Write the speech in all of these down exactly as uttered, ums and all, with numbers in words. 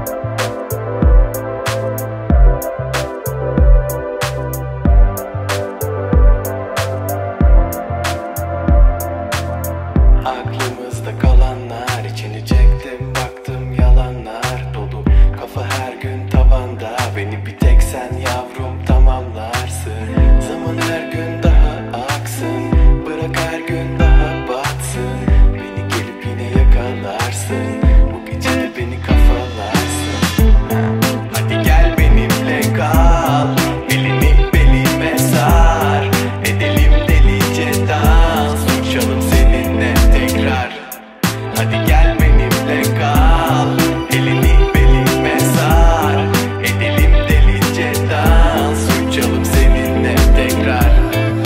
Aklımızda kalanlar, içini çektim baktım yalanlar dolu. Kafa her gün tavanda, beni bir tek sen yavrum tamamlarsın. Zaman her gün daha aksın, bırak her gün daha batsın. Beni gelip yine yakalarsın, bu gece de beni kafalarsın. Hadi gel benimle kal, elini belime sar. Edelim delice dans, uçalım seninle tekrar. Hadi gel benimle kal, elini belime sar. Edelim delice dans, uçalım seninle tekrar.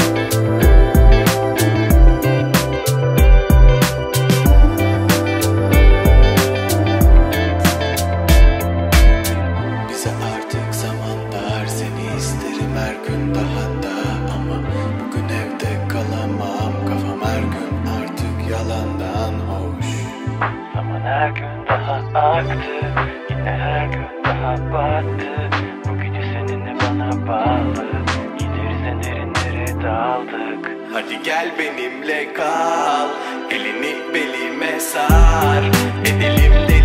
Bize artık zaman dar, seni isterim her gün daha da. Ama bugün evde kalamam, kafam her gün artık yalandan hoş. Zaman her gün daha aktı, yine her gün daha battı. Bu gece seninle bana bağlı, gideriz derinlere daldık. Hadi gel benimle kal, elini belime sar. Edelim de